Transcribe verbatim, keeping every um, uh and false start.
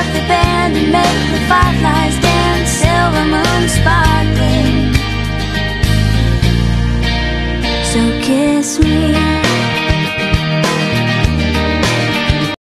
up the band and make the fireflies dance, silver moon sparkling. So kiss me